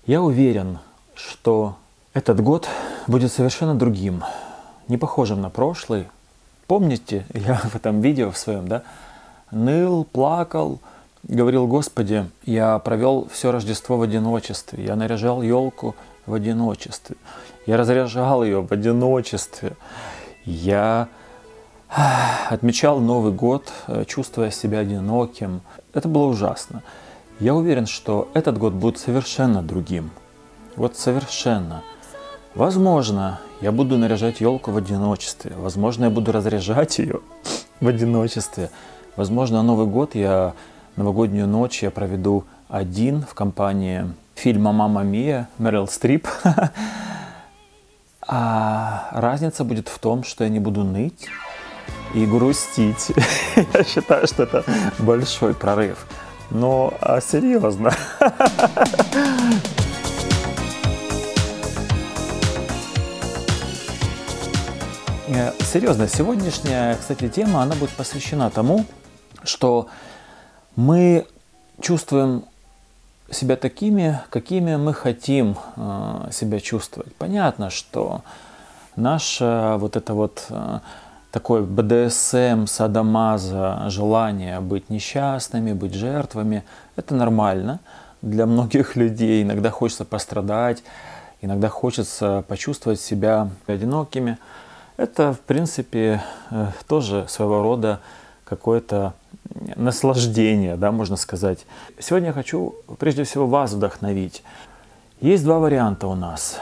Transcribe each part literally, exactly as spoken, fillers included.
Я уверен, что этот год будет совершенно другим, не похожим на прошлый. Помните, я в этом видео в своем, да, ныл, плакал, говорил: Господи, я провел все Рождество в одиночестве, я наряжал елку в одиночестве, я разряжал ее в одиночестве, я отмечал Новый год, чувствуя себя одиноким. Это было ужасно. Я уверен, что этот год будет совершенно другим. Вот совершенно. Возможно, я буду наряжать елку в одиночестве. Возможно, я буду разряжать ее в одиночестве. Возможно, Новый год я, новогоднюю ночь я проведу один в компании фильма «Мамма Мия» Мерил Стрип. А разница будет в том, что я не буду ныть и грустить. Я считаю, что это большой прорыв. Но а серьезно. Серьезно, сегодняшняя, кстати, тема, она будет посвящена тому, что мы чувствуем себя такими, какими мы хотим э, себя чувствовать. Понятно, что наше вот это вот э, такое бэ дэ эс эм, садомазо, желание быть несчастными, быть жертвами, это нормально для многих людей. Иногда хочется пострадать, иногда хочется почувствовать себя одинокими. Это, в принципе, э, тоже своего рода какое-то наслаждение, да, можно сказать. Сегодня я хочу прежде всего вас вдохновить. Есть два варианта у нас.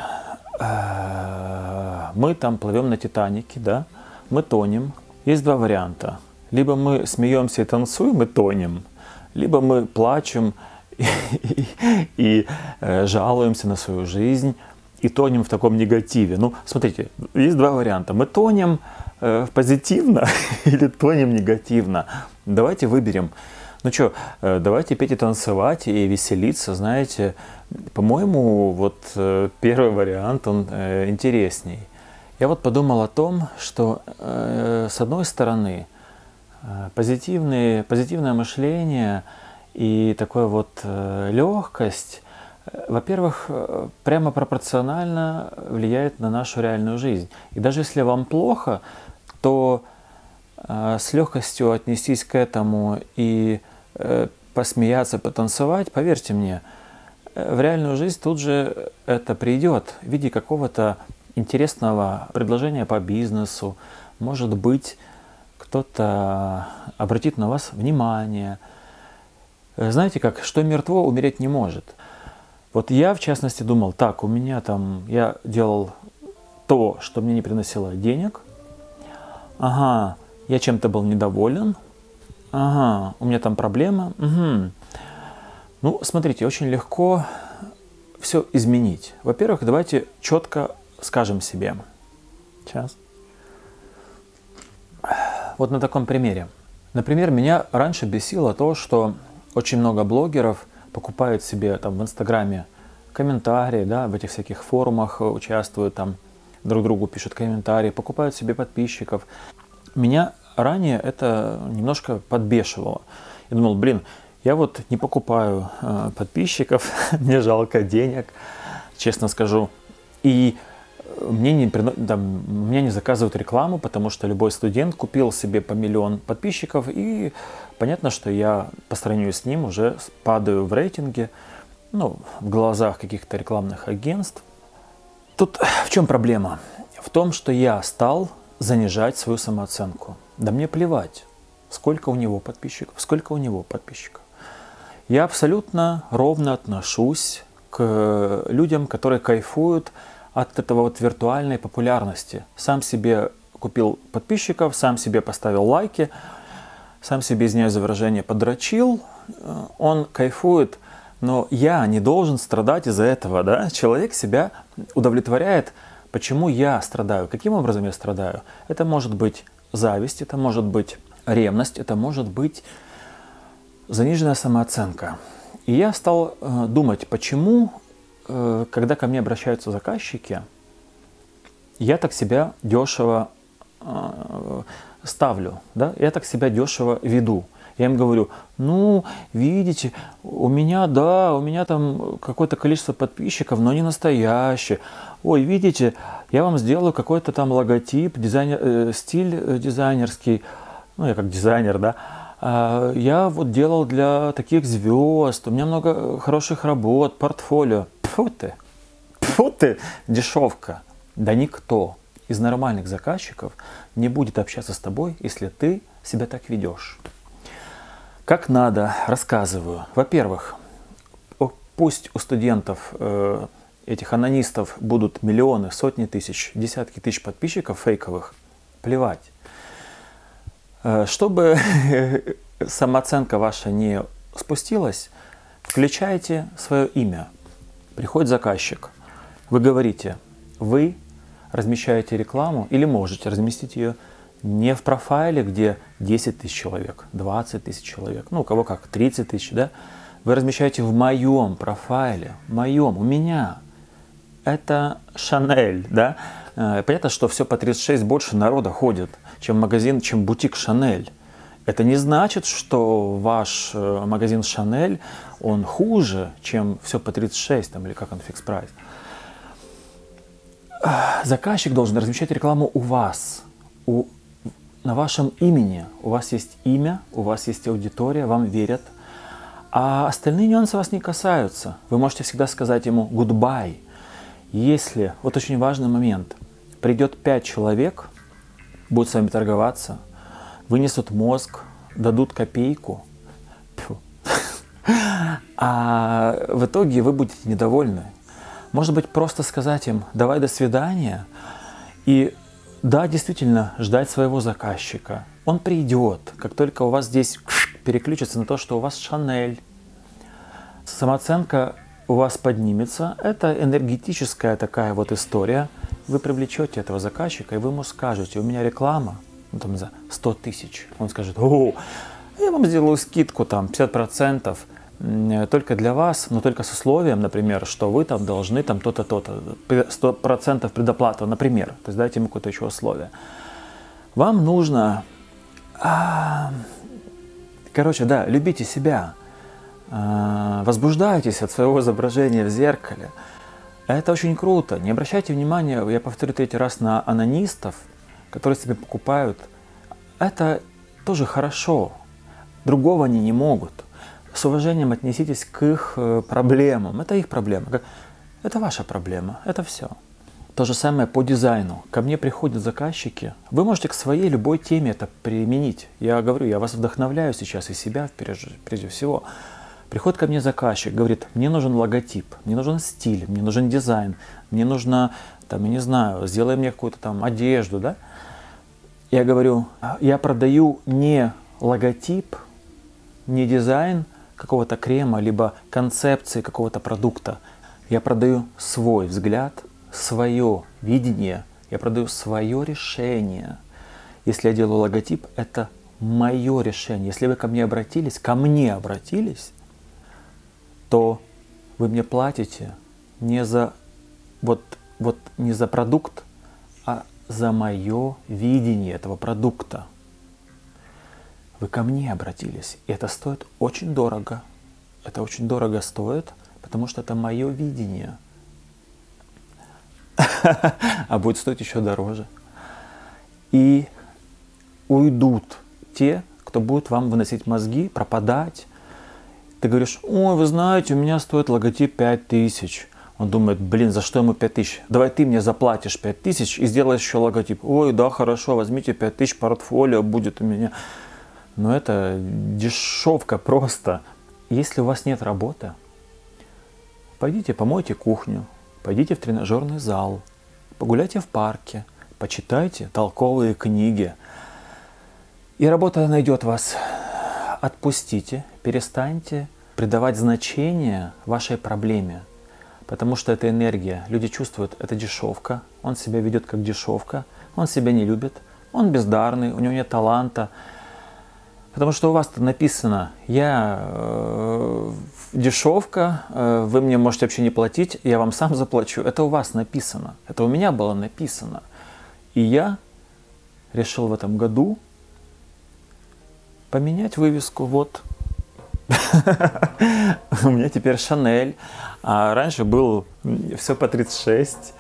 Мы там плывем на Титанике, да, мы тонем. Есть два варианта. Либо мы смеемся и танцуем и тонем, либо мы плачем и, и, и э, жалуемся на свою жизнь и тонем в таком негативе. Ну, смотрите, есть два варианта. Мы тонем э, позитивно или тонем негативно. Давайте выберем. Ну что, э, давайте петь и танцевать и веселиться, знаете. По-моему, вот э, первый вариант, он э, интересней. Я вот подумал о том, что э, с одной стороны э, позитивные, позитивное мышление и такая вот э, легкость, во-первых, прямо пропорционально влияет на нашу реальную жизнь. И даже если вам плохо, то э, с легкостью отнестись к этому и э, посмеяться, потанцевать, поверьте мне, э, в реальную жизнь тут же это придет в виде какого-то интересного предложения по бизнесу. Может быть, кто-то обратит на вас внимание. Знаете как, что мертво, умереть не может. Вот я, в частности, думал, так, у меня там, я делал то, что мне не приносило денег. Ага, я чем-то был недоволен. Ага, у меня там проблема. Угу. Ну, смотрите, очень легко все изменить. Во-первых, давайте четко скажем себе. Сейчас. Вот на таком примере. Например, меня раньше бесило то, что очень много блогеров покупают себе там в Инстаграме комментарии, да, в этих всяких форумах участвуют, там друг другу пишут комментарии, покупают себе подписчиков. Меня ранее это немножко подбешивало. Я думал, блин, я вот не покупаю э, подписчиков, мне жалко денег, честно скажу. И мне не, там, меня не заказывают рекламу, потому что любой студент купил себе по миллион подписчиков, и понятно, что я по сравнению с ним уже падаю в рейтинге, ну, в глазах каких-то рекламных агентств. Тут в чем проблема? В том, что я стал занижать свою самооценку. Да мне плевать, сколько у него подписчиков, сколько у него подписчиков. Я абсолютно ровно отношусь к людям, которые кайфуют от этого вот виртуальной популярности. Сам себе купил подписчиков, сам себе поставил лайки, сам себе, извиняюсь за выражение, подрочил, он кайфует, но я не должен страдать из-за этого, да? Человек себя удовлетворяет. Почему я страдаю? Каким образом я страдаю? Это может быть зависть, это может быть ревность, это может быть заниженная самооценка. И я стал э, думать, почему, э, когда ко мне обращаются заказчики, я так себя дешево э, ставлю, да? Я так себя дешево веду. Я им говорю, ну, видите, у меня, да, у меня там какое-то количество подписчиков, но не настоящие. Ой, видите, я вам сделаю какой-то там логотип, дизайнер, э, стиль дизайнерский, ну, я как дизайнер, да. А, я вот делал для таких звезд, у меня много хороших работ, портфолио. Тьфу ты, тьфу ты, дешевка. Да никто из нормальных заказчиков не будет общаться с тобой, если ты себя так ведешь. Как надо, рассказываю. Во-первых, пусть у студентов, э, этих анонистов будут миллионы, сотни тысяч, десятки тысяч подписчиков фейковых, плевать. Э, чтобы самооценка ваша не спустилась, включайте свое имя. Приходит заказчик, вы говорите, вы размещаете рекламу или можете разместить ее не в профайле, где десять тысяч человек, двадцать тысяч человек, ну у кого как, тридцать тысяч, да? Вы размещаете в моем профайле, моем, у меня. Это Шанель, да? Понятно, что все по тридцать шесть больше народа ходит, чем магазин, чем бутик Шанель. Это не значит, что ваш магазин Шанель, он хуже, чем все по тридцать шесть, там, или как он, фикс прайс. Заказчик должен размещать рекламу у вас, у, на вашем имени. У вас есть имя, у вас есть аудитория, вам верят. А остальные нюансы вас не касаются. Вы можете всегда сказать ему goodbye. Если, вот очень важный момент, придет пять человек, будут с вами торговаться, вынесут мозг, дадут копейку, а в итоге вы будете недовольны. Может быть, просто сказать им «давай, до свидания» и да, действительно, ждать своего заказчика. Он придет, как только у вас здесь переключится на то, что у вас Шанель. Самооценка у вас поднимется. Это энергетическая такая вот история. Вы привлечете этого заказчика, и вы ему скажете, у меня реклама, ну, там, за сто тысяч. Он скажет, о, я вам сделаю скидку там пятьдесят процентов. Только для вас, но только с условием, например, что вы там должны там то-то, то-то, сто процентов предоплату, например. То есть дайте ему какое-то еще условие. Вам нужно, а, короче, да, любите себя, а, возбуждайтесь от своего изображения в зеркале. Это очень круто. Не обращайте внимания, я повторю третий раз, на анонистов, которые себе покупают. Это тоже хорошо. Другого они не могут. С уважением отнеситесь к их проблемам. Это их проблема. Это ваша проблема. Это все. То же самое по дизайну. Ко мне приходят заказчики. Вы можете к своей любой теме это применить. Я говорю, я вас вдохновляю сейчас и себя прежде, прежде всего. Приходит ко мне заказчик, говорит, мне нужен логотип, мне нужен стиль, мне нужен дизайн, мне нужно, там, я не знаю, сделай мне какую-то там одежду, да? Я говорю, я продаю не логотип, не дизайн какого-то крема, либо концепции какого-то продукта. Я продаю свой взгляд, свое видение, я продаю свое решение. Если я делаю логотип, это мое решение. Если вы ко мне обратились, ко мне обратились, то вы мне платите не за, вот, вот, не за продукт, а за мое видение этого продукта. Вы ко мне обратились, и это стоит очень дорого. Это очень дорого стоит, потому что это мое видение. А будет стоить еще дороже. И уйдут те, кто будет вам выносить мозги, пропадать. Ты говоришь, ой, вы знаете, у меня стоит логотип пять тысяч. Он думает, блин, за что ему пять тысяч? Давай ты мне заплатишь пять тысяч и сделаешь еще логотип. Ой, да, хорошо, возьмите пять тысяч, портфолио будет у меня. Но это дешевка просто. Если у вас нет работы, пойдите помойте кухню, пойдите в тренажерный зал, погуляйте в парке, почитайте толковые книги. И работа найдет вас. Отпустите, перестаньте придавать значение вашей проблеме. Потому что это энергия. Люди чувствуют, это дешевка. Он себя ведет как дешевка. Он себя не любит. Он бездарный, у него нет таланта. Потому что у вас-то написано, я э, дешевка, э, вы мне можете вообще не платить, я вам сам заплачу. Это у вас написано, это у меня было написано. И я решил в этом году поменять вывеску, вот. У меня теперь Шанель, а раньше был все по тридцать шесть.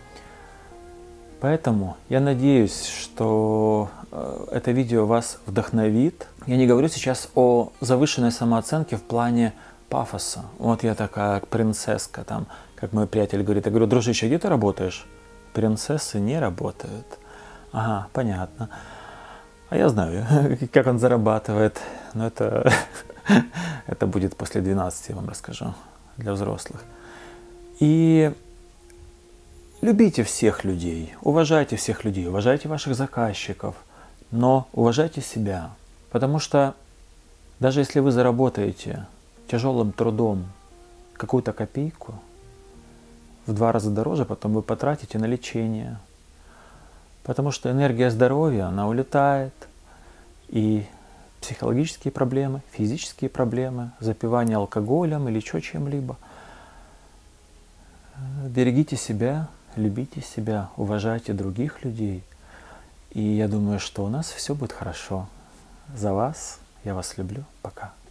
Поэтому я надеюсь, что это видео вас вдохновит. Я не говорю сейчас о завышенной самооценке в плане пафоса. Вот я такая принцесска, там, как мой приятель говорит. Я говорю: дружище, где ты работаешь? Принцессы не работают. Ага, понятно. А я знаю, как он зарабатывает. Но это, это будет после двенадцати, я вам расскажу, для взрослых. И любите всех людей, уважайте всех людей, уважайте ваших заказчиков, но уважайте себя. Потому что даже если вы заработаете тяжелым трудом какую-то копейку, в два раза дороже потом вы потратите на лечение. Потому что энергия здоровья, она улетает. И психологические проблемы, физические проблемы, запивание алкоголем или еще чем-либо. Берегите себя, любите себя, уважайте других людей. И я думаю, что у нас все будет хорошо. За вас, я вас люблю. Пока.